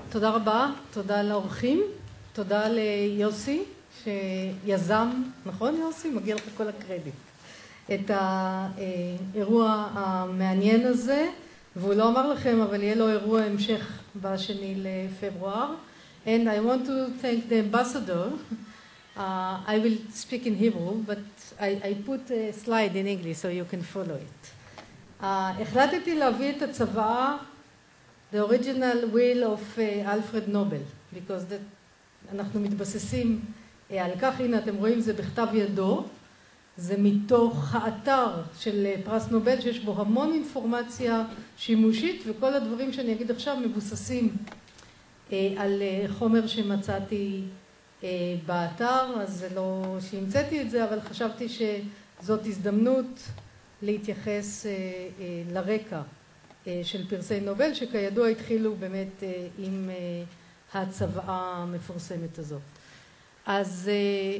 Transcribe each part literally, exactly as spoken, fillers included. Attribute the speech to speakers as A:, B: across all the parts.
A: תודה רבה, תודה לאורחים, תודה ליוסי שיזם, נכון יוסי? מגיע לך כל הקרדיט, את האירוע המעניין הזה, והוא לא אמר לכם, אבל יהיה לו אירוע המשך בשני לפברואר. And I want to thank the ambassador. Uh, I will speak in Hebrew, but I, I put a slide in English so you can follow it. Uh, החלטתי להביא את הצוואה, the original will of uh, Alfred Nobel, because that, אנחנו מתבססים uh, על כך, הנה אתם רואים זה בכתב ידו, זה מתוך האתר של פרס נובל שיש בו המון אינפורמציה שימושית, וכל הדברים שאני אגיד עכשיו מבוססים uh, על uh, חומר שמצאתי uh, באתר, אז זה לא שהמצאתי את זה, אבל חשבתי שזאת הזדמנות להתייחס uh, uh, לרקע של פרסי נובל, שכידוע התחילו באמת עם הצוואה המפורסמת הזאת. אז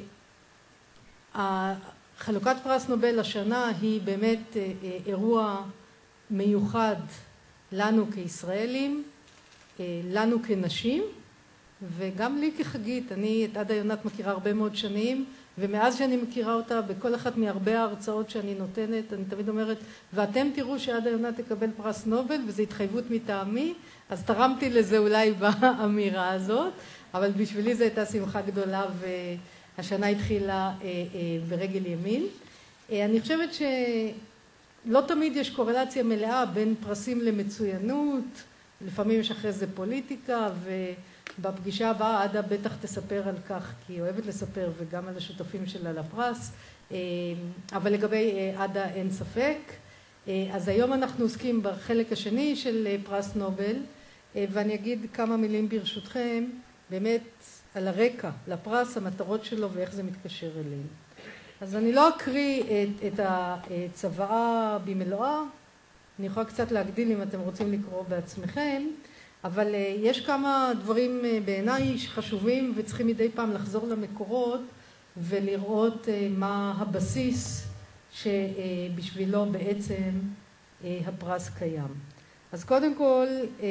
A: חלוקת פרס נובל השנה היא באמת אירוע מיוחד לנו כישראלים, לנו כנשים, וגם לי כחגית. אני את עדה יונת מכירה הרבה מאוד שנים, ומאז שאני מכירה אותה, בכל אחת מהרבה ההרצאות שאני נותנת, אני תמיד אומרת, ואתם תראו שעדה יונת תקבל פרס נובל, וזו התחייבות מטעמי, אז תרמתי לזה אולי באמירה הזאת, אבל בשבילי זו הייתה שמחה גדולה, והשנה התחילה ברגל ימין. אני חושבת שלא תמיד יש קורלציה מלאה בין פרסים למצוינות, לפעמים יש אחרי זה פוליטיקה, ו... בפגישה הבאה עדה בטח תספר על כך, כי היא אוהבת לספר, וגם על השותפים שלה לפרס, אבל לגבי עדה אין ספק. אז היום אנחנו עוסקים בחלק השני של פרס נובל, ואני אגיד כמה מילים ברשותכם, באמת על הרקע לפרס, המטרות שלו ואיך זה מתקשר אליהם. אז אני לא אקריא את, את הצוואה במלואה, אני יכולה קצת להגדיל אם אתם רוצים לקרוא בעצמכם, אבל יש כמה דברים בעיניי שחשובים וצריכים מדי פעם לחזור למקורות ולראות מה הבסיס שבשבילו בעצם הפרס קיים. אז קודם כל,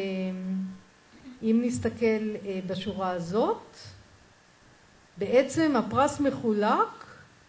A: אם נסתכל בשורה הזאת, בעצם הפרס מחולק,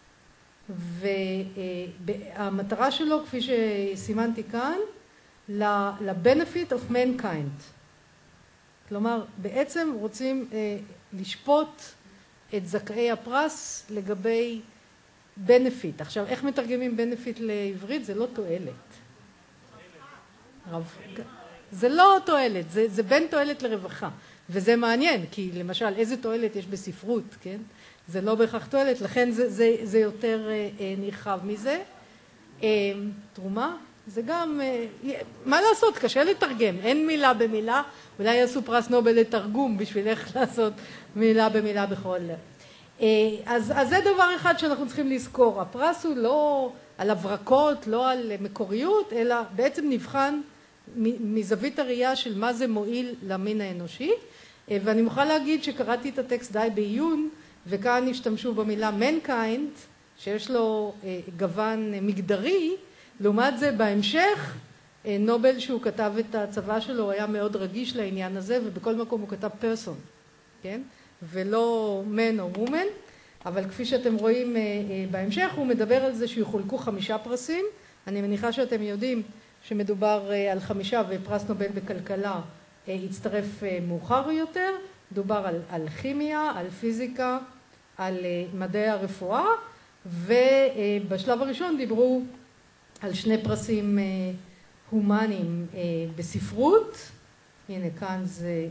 A: והמטרה שלו, כפי שסימנתי כאן, ל-benefit of mankind. כלומר, בעצם רוצים אה, לשפוט את זכאי הפרס לגבי benefit. עכשיו, איך מתרגמים benefit לעברית? זה לא תועלת. רב... זה לא תועלת, זה, זה בין תועלת לרווחה. וזה מעניין, כי למשל, איזה תועלת יש בספרות, כן? זה לא בהכרח תועלת, לכן זה, זה, זה יותר אה, אה, נרחב מזה. אה, תרומה? זה גם, מה לעשות? קשה לתרגם, אין מילה במילה, אולי יעשו פרס נובל לתרגום בשביל איך לעשות מילה במילה בכל. אז, אז זה דבר אחד שאנחנו צריכים לזכור, הפרס הוא לא על הברקות, לא על מקוריות, אלא בעצם נבחן מזווית הראייה של מה זה מועיל למין האנושי, ואני מוכרחה להגיד שקראתי את הטקסט די בעיון, וכאן השתמשו במילה mankind, שיש לו גוון מגדרי, לעומת זה בהמשך, נובל שהוא כתב את הצבא שלו, הוא היה מאוד רגיש לעניין הזה, ובכל מקום הוא כתב person, כן? ולא man או woman, אבל כפי שאתם רואים בהמשך, הוא מדבר על זה שיחולקו חמישה פרסים. אני מניחה שאתם יודעים שמדובר על חמישה, ופרס נובל בכלכלה יצטרף מאוחר יותר. דובר על, על כימיה, על פיזיקה, על מדעי הרפואה, ובשלב הראשון דיברו על שני פרסים הומניים בספרות. הנה כאן זה,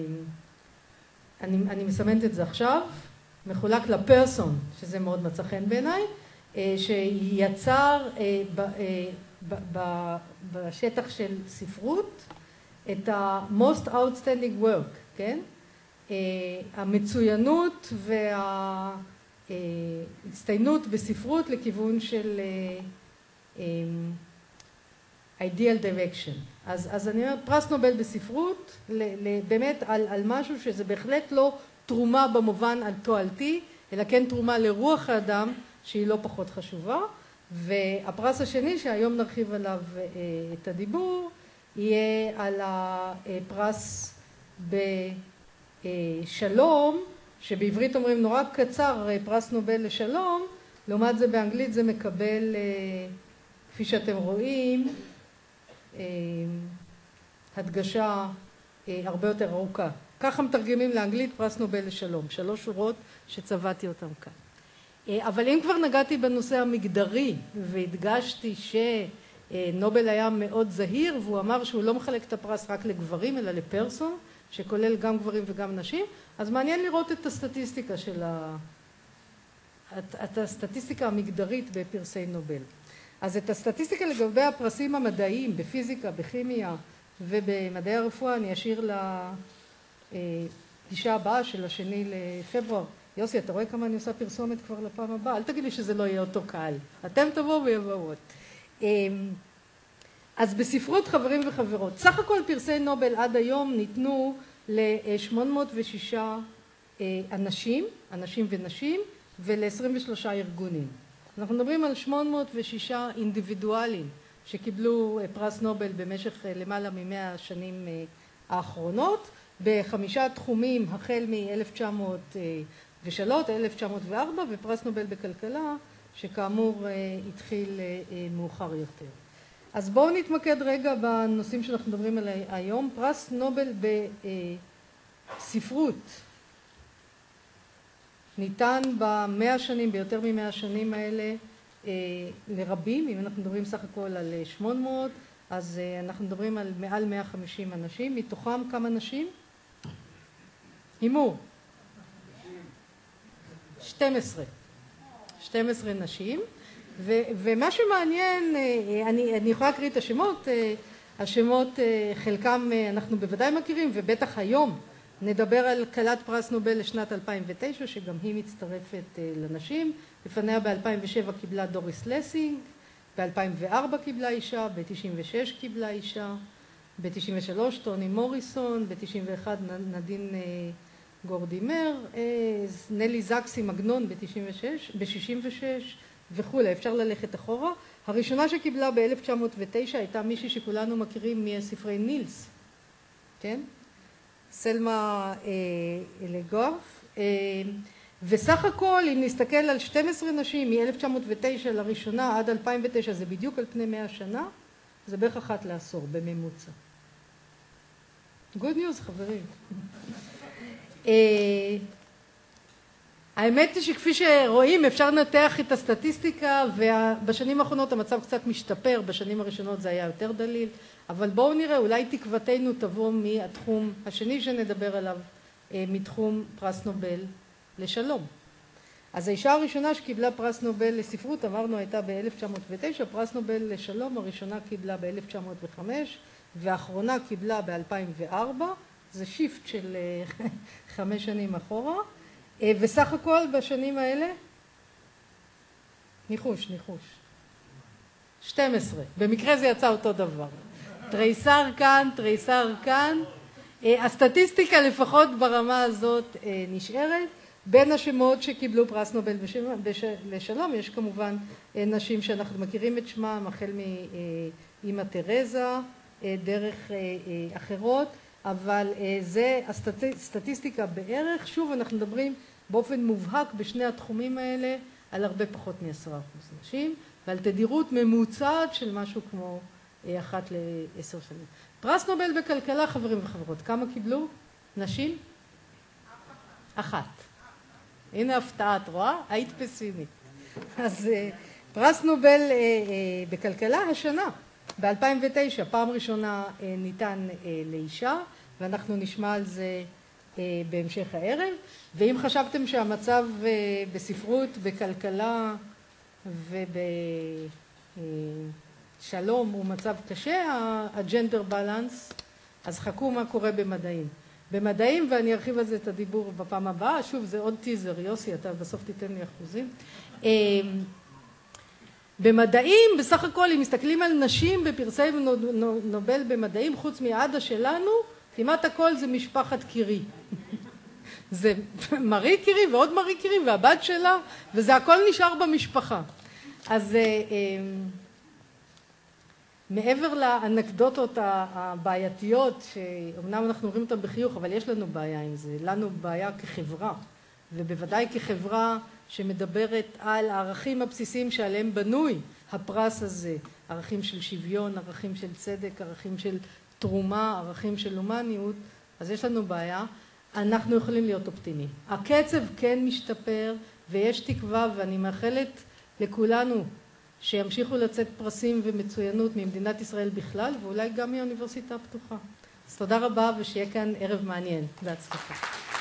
A: אני, אני מסמנת את זה עכשיו, מחולק לפרסון, שזה מאוד מצא חן בעיניי, שיצר ב, ב, ב, בשטח של ספרות את ה-most outstanding work, כן? המצוינות וההצטיינות בספרות לכיוון של ideal direction. אז, אז אני אומרת, פרס נובל בספרות, ל, ל, באמת על, על משהו שזה בהחלט לא תרומה במובן על תועלתי, אלא כן תרומה לרוח האדם שהיא לא פחות חשובה. והפרס השני, שהיום נרחיב עליו את הדיבור, יהיה על הפרס בשלום, שבעברית אומרים נורא קצר, פרס נובל לשלום, לעומת זה באנגלית זה מקבל, כפי שאתם רואים, הדגשה הרבה יותר ארוכה. ככה מתרגמים לאנגלית פרס נובל לשלום, שלוש שורות שצבעתי אותם כאן. אבל אם כבר נגעתי בנושא המגדרי והדגשתי שנובל היה מאוד זהיר והוא אמר שהוא לא מחלק את הפרס רק לגברים אלא לפרסון, שכולל גם גברים וגם נשים, אז מעניין לראות את הסטטיסטיקה של ה... את הסטטיסטיקה המגדרית בפרסי נובל. אז את הסטטיסטיקה לגבי הפרסים המדעיים בפיזיקה, בכימיה ובמדעי הרפואה אני אשאיר לפגישה הבאה של השני לפברואר. יוסי, אתה רואה כמה אני עושה פרסומת כבר לפעם הבאה? אל תגיד לי שזה לא יהיה אותו קהל. אתם תבואו ויבואו עוד. אז בספרות חברים וחברות, סך הכל פרסי נובל עד היום ניתנו ל-שמונה מאות ושישה אנשים, אנשים ונשים, ול-עשרים ושלושה ארגונים. אנחנו מדברים על שמונה מאות ושישה אינדיבידואלים שקיבלו פרס נובל במשך למעלה ממאה השנים האחרונות, בחמישה תחומים החל מ-אלף תשע מאות ושלוש, אלף תשע מאות וארבע, ופרס נובל בכלכלה, שכאמור התחיל מאוחר יותר. אז בואו נתמקד רגע בנושאים שאנחנו מדברים עליהם היום. פרס נובל בספרות ניתן במאה שנים, ביותר ממאה השנים האלה, לרבים. אם אנחנו מדברים סך הכל על שמונה מאות, אז אנחנו מדברים על מעל מאה וחמישים אנשים. מתוכם כמה נשים? הימור. שתים עשרה. שתים עשרה נשים. ו- ומה שמעניין, אני, אני יכולה להקריא את השמות, השמות חלקם אנחנו בוודאי מכירים, ובטח היום נדבר על כלת פרס נובל לשנת אלפיים ותשע, שגם היא מצטרפת לנשים. לפניה ב-אלפיים ושבע קיבלה דוריס לסינג, ב-אלפיים וארבע קיבלה אישה, ב-תשעים ושש קיבלה אישה, ב-תשעים ושלוש טוני מוריסון, ב-תשעים ואחת נדין גורדימר, נלי זקסי מגנון ב-שישים ושש וכולי, אפשר ללכת אחורה. הראשונה שקיבלה ב-אלף תשע מאות ותשע הייתה מישהי שכולנו מכירים מספרי נילס, כן? סלמה אלגוף. וסך הכל, אם נסתכל על שתים עשרה נשים מ-אלף תשע מאות ותשע לראשונה עד אלפיים ותשע, זה בדיוק על פני מאה שנה, זה בערך אחת לעשור בממוצע. Good news, חברים. האמת היא שכפי שרואים אפשר לנתח את הסטטיסטיקה, ובשנים האחרונות המצב קצת משתפר, בשנים הראשונות זה היה יותר דליל, אבל בואו נראה, אולי תקוותנו תבוא מהתחום השני שנדבר עליו, מתחום פרס נובל לשלום. אז האישה הראשונה שקיבלה פרס נובל לספרות, אמרנו, הייתה ב-אלף תשע מאות ותשע, פרס נובל לשלום הראשונה קיבלה ב-אלף תשע מאות וחמש, והאחרונה קיבלה ב-אלפיים וארבע, זה שיפט של חמש שנים אחורה, וסך הכל בשנים האלה, ניחוש, ניחוש, שתים עשרה, במקרה זה יצא אותו דבר. תריסר כאן, תריסר כאן, הסטטיסטיקה לפחות ברמה הזאת נשארת. בין השמות שקיבלו פרס נובל לשלום יש כמובן נשים שאנחנו מכירים את שמם, החל מאמא תרזה, דרך אחרות, אבל זה הסטטיסטיקה בערך. שוב אנחנו מדברים באופן מובהק בשני התחומים האלה על הרבה פחות מ-עשרה אחוז נשים, ועל תדירות ממוצעת של משהו כמו אחת לעשר שנים. פרס נובל בכלכלה, חברים וחברות, כמה קיבלו? נשים? אחת. הנה הפתעה, את רואה? היית פסימית. אז פרס נובל בכלכלה השנה, ב-אלפיים ותשע, פעם ראשונה ניתן לאישה, ואנחנו נשמע על זה בהמשך הערב. ואם חשבתם שהמצב בספרות, בכלכלה ובשלום הוא מצב קשה, הג'נדר בלנס, אז חכו מה קורה במדעים. במדעים, ואני ארחיב על זה את הדיבור בפעם הבאה, שוב זה עוד טיזר, יוסי, אתה בסוף תיתן לי אחוזים. במדעים, בסך הכל, אם מסתכלים על נשים בפרסי נובל במדעים, חוץ מעדה שלנו, כמעט הכל זה משפחת קירי. זה מרי קירי ועוד מרי קירי והבת שלה, וזה הכל נשאר במשפחה. אז מעבר לאנקדוטות הבעייתיות, שאומנם אנחנו רואים אותן בחיוך, אבל יש לנו בעיה עם זה, לנו בעיה כחברה, ובוודאי כחברה שמדברת על הערכים הבסיסיים שעליהם בנוי הפרס הזה, ערכים של שוויון, ערכים של צדק, ערכים של תרומה, ערכים של הומניות, אז יש לנו בעיה. אנחנו יכולים להיות אופטימיים. הקצב כן משתפר ויש תקווה, ואני מאחלת לכולנו שימשיכו לצאת פרסים ומצוינות ממדינת ישראל בכלל, ואולי גם מהאוניברסיטה הפתוחה. אז תודה רבה ושיהיה כאן ערב מעניין. בהצלחה.